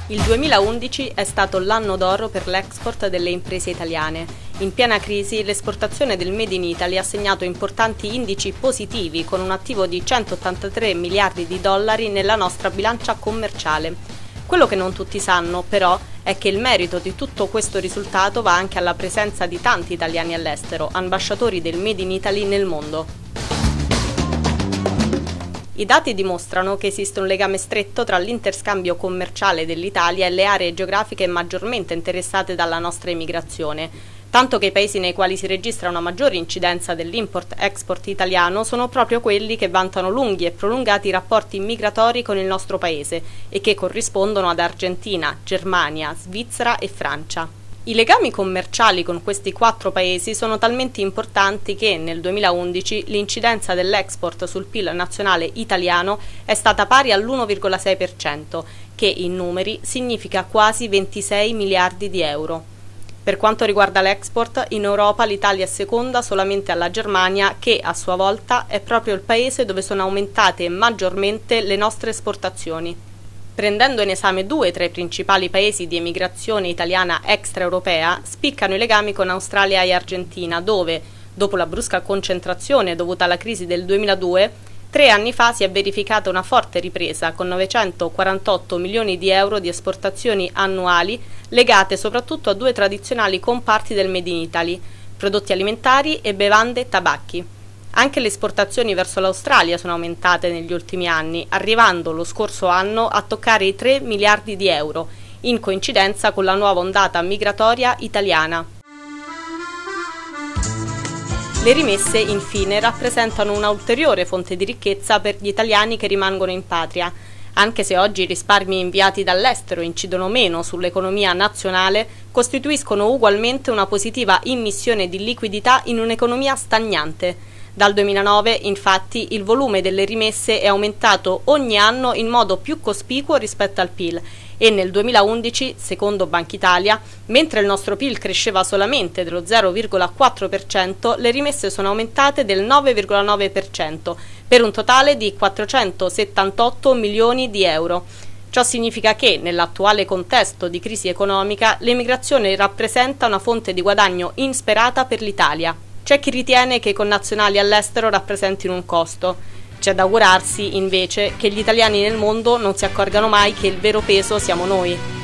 Il 2011 è stato l'anno d'oro per l'export delle imprese italiane. In piena crisi, l'esportazione del Made in Italy ha segnato importanti indici positivi con un attivo di 183 miliardi di dollari nella nostra bilancia commerciale. Quello che non tutti sanno, però, è che il merito di tutto questo risultato va anche alla presenza di tanti italiani all'estero, ambasciatori del Made in Italy nel mondo. I dati dimostrano che esiste un legame stretto tra l'interscambio commerciale dell'Italia e le aree geografiche maggiormente interessate dalla nostra emigrazione, tanto che i paesi nei quali si registra una maggiore incidenza dell'import-export italiano sono proprio quelli che vantano lunghi e prolungati rapporti migratori con il nostro paese e che corrispondono ad Argentina, Germania, Svizzera e Francia. I legami commerciali con questi 4 paesi sono talmente importanti che nel 2011 l'incidenza dell'export sul PIL nazionale italiano è stata pari all'1,6%, che in numeri significa quasi 26 miliardi di euro. Per quanto riguarda l'export, in Europa l'Italia è seconda solamente alla Germania, che a sua volta è proprio il paese dove sono aumentate maggiormente le nostre esportazioni. Prendendo in esame 2 tra i principali paesi di emigrazione italiana extraeuropea, spiccano i legami con Australia e Argentina, dove, dopo la brusca concentrazione dovuta alla crisi del 2002, 3 anni fa si è verificata una forte ripresa, con 948 milioni di euro di esportazioni annuali legate soprattutto a 2 tradizionali comparti del Made in Italy, prodotti alimentari e bevande e tabacchi. Anche le esportazioni verso l'Australia sono aumentate negli ultimi anni, arrivando lo scorso anno a toccare i 3 miliardi di euro, in coincidenza con la nuova ondata migratoria italiana. Le rimesse, infine, rappresentano una ulteriore fonte di ricchezza per gli italiani che rimangono in patria. Anche se oggi i risparmi inviati dall'estero incidono meno sull'economia nazionale, costituiscono ugualmente una positiva immissione di liquidità in un'economia stagnante. Dal 2009, infatti, il volume delle rimesse è aumentato ogni anno in modo più cospicuo rispetto al PIL e nel 2011, secondo Banca Italia, mentre il nostro PIL cresceva solamente dello 0,4%, le rimesse sono aumentate del 9,9%, per un totale di 478 milioni di euro. Ciò significa che, nell'attuale contesto di crisi economica, l'emigrazione rappresenta una fonte di guadagno insperata per l'Italia. C'è chi ritiene che i connazionali all'estero rappresentino un costo. C'è da augurarsi, invece, che gli italiani nel mondo non si accorgano mai che il vero peso siamo noi.